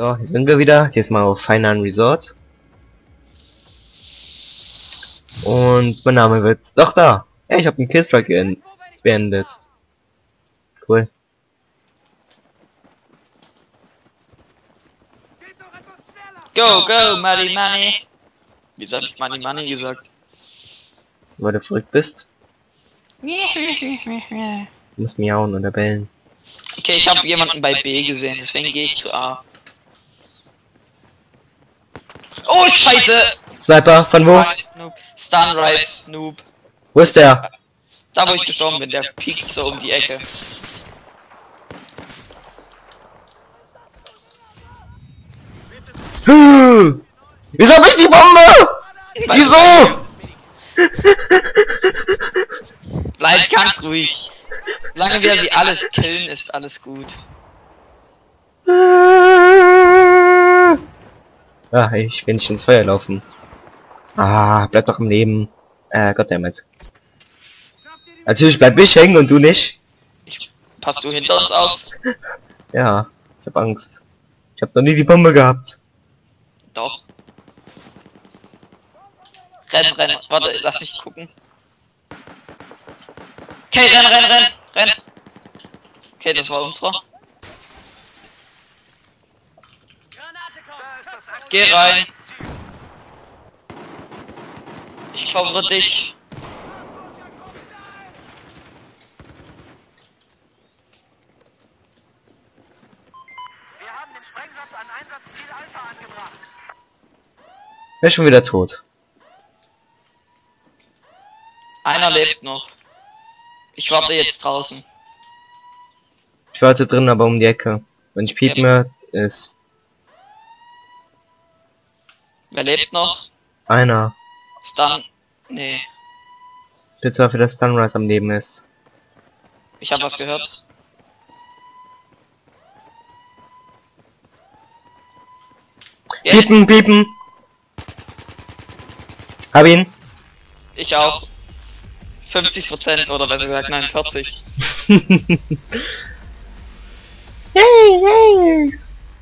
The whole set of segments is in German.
So, hier sind wir wieder. Hier ist mal auf Hainan Resort. Und mein Name wird... Doch, da! Ja, ich habe den Killstrike beendet. Cool. Go, go, Money, Money. Wieso hab ich Money, Money gesagt? Weil du verrückt bist. Du musst miauen oder bellen. Okay, ich habe jemanden bei B gesehen, deswegen gehe ich zu A. Oh, Scheiße! Sniper, von wo? Noob. Sunrise, Noob. Wo ist der? Da, wo ich gestorben bin, der piekt so um die Ecke. Wieso hab ich die Bombe? Wieso? Bleib ganz ruhig. Solange wir sie alles killen, ist alles gut. Ah, ich will nicht ins Feuer laufen. Ah, bleib doch im Leben. Goddammit. Natürlich bleib ich hängen und du nicht. Passt du hinter uns auf? Ja, ich hab Angst. Ich hab noch nie die Bombe gehabt. Doch. Renn, renn. Warte, lass mich gucken. Okay, renn, renn, renn, renn. Okay, das war unserer. Geh rein. Ich covere dich. Wir haben den Sprengsatz an Einsatzziel Alpha angebracht. Er ist schon wieder tot. Einer lebt noch. Ich warte jetzt draußen. Ich warte drin, aber um die Ecke. Wenn ich Piep mehr ist Wer lebt noch? einer. Stun. Nee, Bitte für das Sunrise am Leben ist. ich habe was gehört. Jetzt. Piepen, piepen! Hab ihn! Ich auch. 50% oder besser gesagt 49. Hey, hey!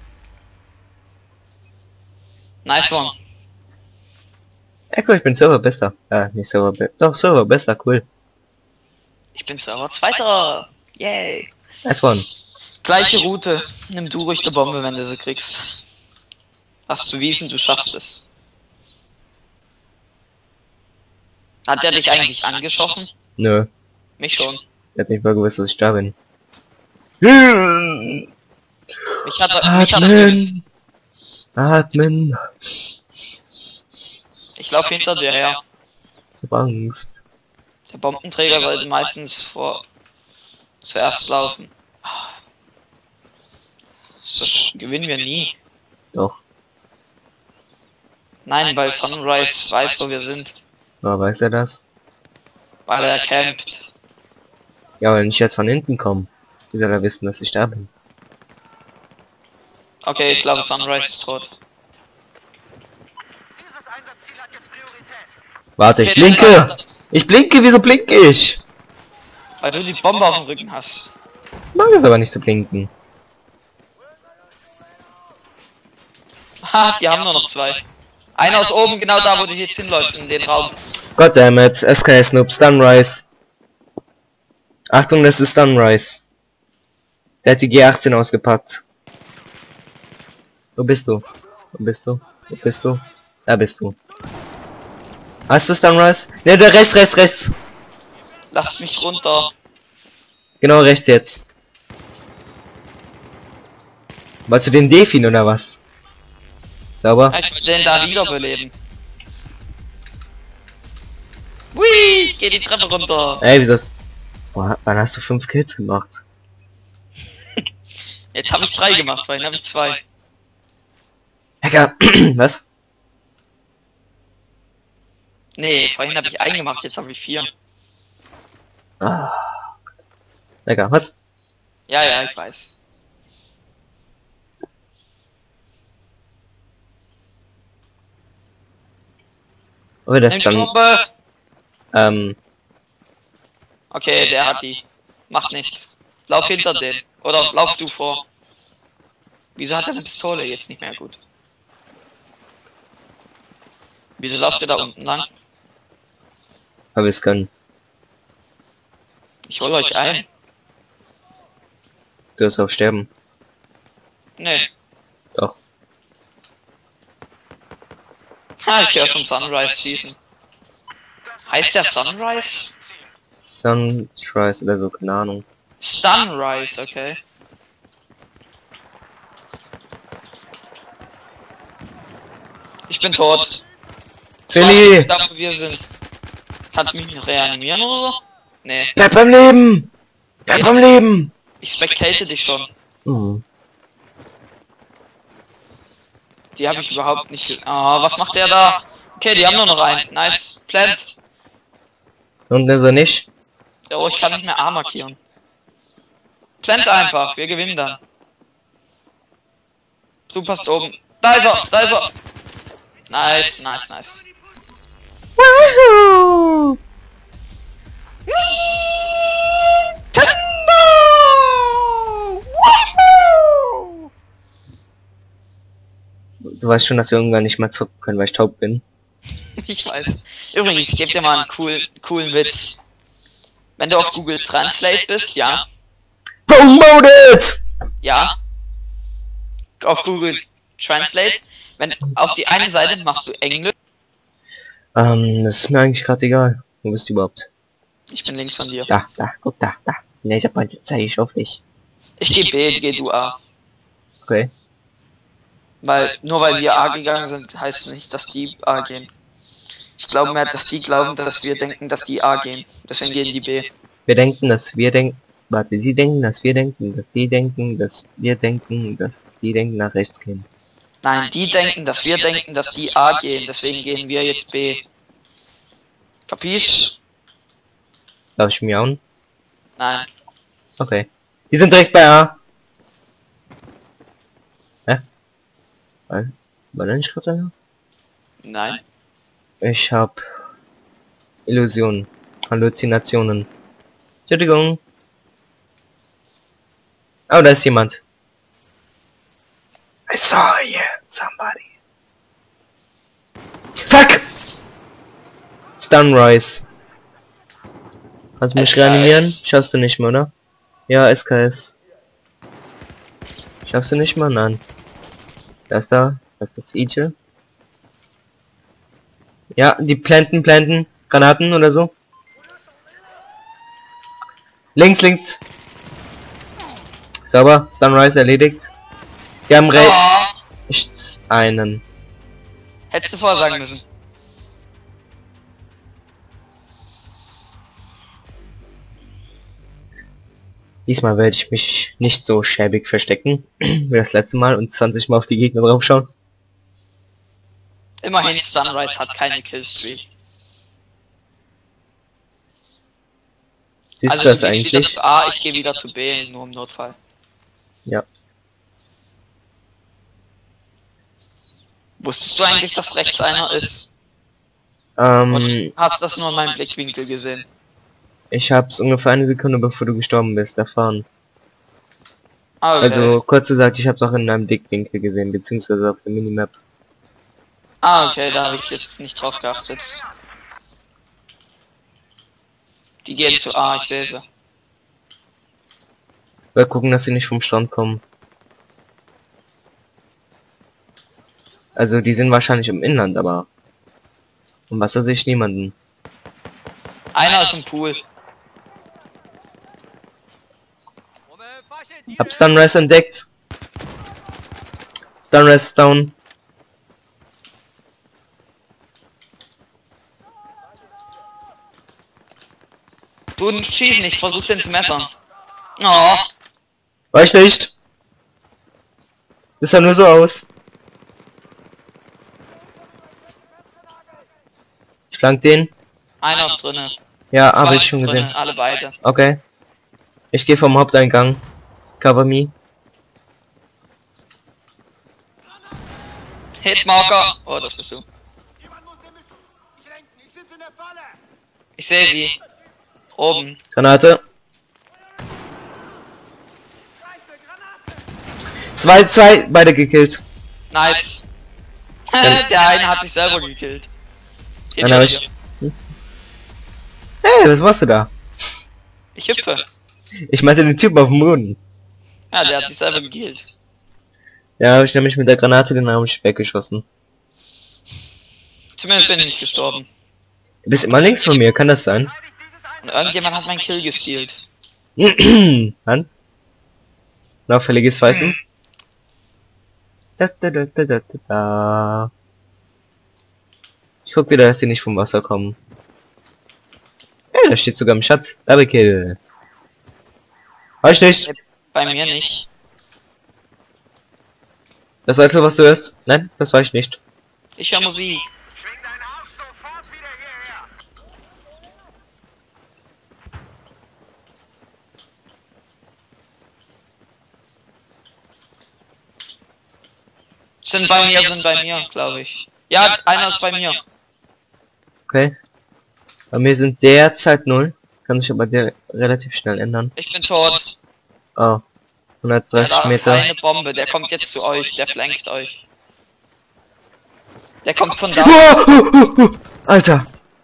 Nice one. Echo, ich bin Server besser. Nicht Server besser. Doch, Server besser, cool. Ich bin Server Zweiter. Yay. Nice one. Gleiche Route. Nimm du ruhig die Bombe, wenn du sie kriegst. Hast bewiesen, du schaffst es. Hat der dich eigentlich angeschossen? Nö. Mich schon. Er hat nicht mal gewusst, dass ich da bin. Mich hat er Atmen! Ich laufe hinter dir her. Ich hab Angst. Der Bombenträger sollte meistens zuerst laufen. Das gewinnen wir nie. Doch. Nein, weil Sunrise weiß, wo wir sind. Aber weiß er das? Weil er campt. Ja, wenn ich jetzt von hinten komme, wie soll er wissen, dass ich da bin? Okay, ich glaube Sunrise ist tot. Dieses Einsatzziel hat jetzt Priorität. Warte, ich Okay, blinke! Ich blinke, wieso blinke ich? Weil du die Bombe auf dem Rücken hast. Ich mag es aber nicht zu blinken. Ha, die haben nur noch zwei. Einer ist oben, genau da, wo du jetzt hinläufst, in den Raum. Goddammit, SK Snoop, Sunrise. Achtung, das ist Sunrise. Der hat die G18 ausgepackt. Wo bist du? Wo bist du? Wo bist du? Da bist du. Hast du Sunrise? Ne, der rechts. Lasst mich runter. Genau rechts jetzt. Wolltest du den Defin oder was? Sauber? Ich will den da wiederbeleben. Hui, ich geh die Treppe runter. Ey, wieso? Boah, wann hast du 5 Kills gemacht? Jetzt habe ich 3 gemacht, vorhin habe ich 2. Hacker, was? Nee, vorhin habe ich einen gemacht, jetzt habe ich 4. Ah. Hacker, was? Ja, ja, ich weiß. Oh, der Nimm die stand. Bombe. Okay, der hat die. Macht nichts. Lauf hinter den. Oder lauf du vor. Wieso hat er eine Pistole jetzt nicht mehr gut? Wieso lauft ihr da unten lang? Aber wir es können. Ich hol euch ein. Du wirst auch sterben. Nee. Doch. Ha, ich höre schon Sunrise schießen. Heißt der Sunrise? Sunrise oder so, keine Ahnung. Sunrise, okay. Ich bin tot. Billy! Da wo wir sind. Kannst du mich nicht reanimieren oder so? Nee. Bleib beim Leben! Bleib beim Leben! Ich spectate dich schon. Mhm. Die habe ich überhaupt nicht. Ah, was macht der da? Okay, die haben nur noch einen. Nice. Plant. Und ist er nicht? Oh, ich kann nicht mehr A markieren. Plant einfach. Wir gewinnen dann. Du passt oben. Da ist er. Da ist er. Nice, nice, nice. Woohoo! Nintendo! Woohoo! Du weißt schon, dass wir irgendwann nicht mehr zocken können, weil ich taub bin. Ich weiß. Übrigens, ich gebe dir mal einen coolen Witz. Wenn du auf Google Translate bist, ja. Promoted! Ja. Auf Google Translate. Wenn auf die eine Seite machst du Englisch. Das ist mir eigentlich gerade egal. Wo bist du überhaupt? Ich bin links von dir. Da, guck da. Ne, der zeige ich auf dich. Ich geh B, geh du A. Okay. Weil, nur weil wir A gegangen sind, heißt nicht, dass die A gehen. Ich glaube mehr, dass die glauben, dass wir denken, dass die A gehen. Deswegen gehen die B. Wir denken, dass wir denken. Warte, die denken, dass wir denken, dass die denken, dass wir denken, dass die denken nach rechts gehen. Nein, die denken, dass wir denken, dass die A gehen. Deswegen gehen wir jetzt B. Kapisch? Darf ich miauen? Nein. Okay. Die sind direkt bei A. Hä? War da nicht gerade einer? Nein. Ich hab Illusionen, Halluzinationen. Entschuldigung. Oh, da ist jemand. I saw you, somebody. Fuck! Sunrise. Kannst du mich SKS. reanimieren? Schaffst du nicht mehr, oder? Ja, SKS. Schaffst du nicht mal? Nein. Das da. Das ist Iche. Ja, die planten. Granaten oder so. Links. Sauber. Sunrise erledigt. Sie haben recht. Oh, Einen. hättest du vorsagen müssen. Diesmal werde ich mich nicht so schäbig verstecken wie das letzte Mal und 20 Mal auf die Gegner draufschauen. Immerhin, Sunrise hat keine Killstreak. Siehst Also du du das gehst wieder eigentlich? zu A, ich gehe wieder zu B, nur im Notfall. Ja. Wusstest du eigentlich, dass rechts einer ist? Oder hast das nur in meinem Blickwinkel gesehen? Ich hab's ungefähr eine Sekunde bevor du gestorben bist erfahren. Ah, okay. Also kurz gesagt, ich hab's auch in einem Blickwinkel gesehen, beziehungsweise auf der Minimap. Ah, okay, da habe ich jetzt nicht drauf geachtet. Die gehen zu A, ich sehe sie. Wir gucken, dass sie nicht vom Strand kommen. Also die sind wahrscheinlich im Inland, aber im Wasser sehe ich niemanden. Einer ist im Pool. Hab Sunrise entdeckt. Sunrise ist down. Du schieß nicht, versuch den zu messern. Oh, War ich nicht. Das sah nur so aus. Ich flank den. einer ist drinne. Ja, Zwei habe ich schon sind gesehen. drinne, alle beide. Okay. Ich gehe vom Haupteingang. Cover me. Hitmarker. Oh, das bist du. Ich sehe sie. Oben. Granate. Zwei, beide gekillt. Nice. Dann- Der eine hat sich selber gekillt. Dann hab ich... Hey, was machst du da? Ich hüpfe. Ich meinte den Typ auf dem Boden. Ja, der hat sich selber gekillt. Ja, hab ich nämlich mit der Granate den habe ich weggeschossen. Zumindest bin ich nicht gestorben. Du bist immer links von mir, kann das sein? Und irgendjemand hat meinen Kill gestealt. Hand? Auffälliges Pfeifen? Da. Ich guck wieder, dass die nicht vom Wasser kommen. Hey, da steht sogar im Schatz. Double Kill. Hab ich nicht. Bei mir nicht. Das weißt du, was du hörst? Nein, das war ich nicht. Ich höre Musik. Schwing deinen Arsch sofort wieder hierher. Sind bei mir, glaube ich. Ja, einer ist bei mir. Okay. Bei mir sind derzeit 0. Kann sich aber der relativ schnell ändern. Ich bin tot. Oh. Der 130 hat Meter. eine Bombe, der kommt jetzt zu euch, der flankt euch. Der kommt von da. Alter.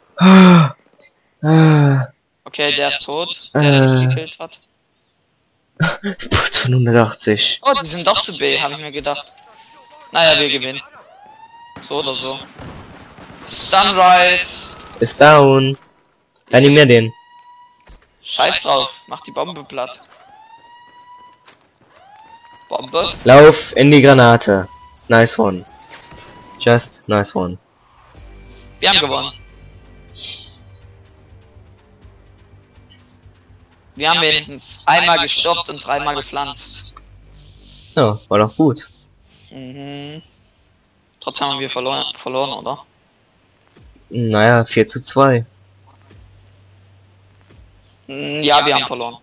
Okay, der ist tot, der dich gekillt hat. Putz von 180. Oh, die sind doch zu B, habe ich mir gedacht. Naja, wir gewinnen. So oder so. Stunrise. Ist down. Animier den. Scheiß drauf, mach die Bombe platt. Bombe. Lauf in die Granate. Nice one. Just nice one. Wir haben gewonnen. Wir haben wenigstens einmal gestoppt und dreimal gepflanzt. Ja, war doch gut. Mhm. Trotzdem haben wir verloren, oder? Naja, 4:2. Ja, wir haben verloren.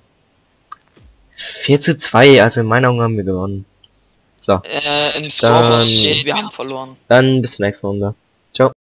4:2, also in meinen Augen haben wir gewonnen. So, Im Scoreboard Dann- steht, wir haben verloren. dann bis zur nächsten Runde. Ciao.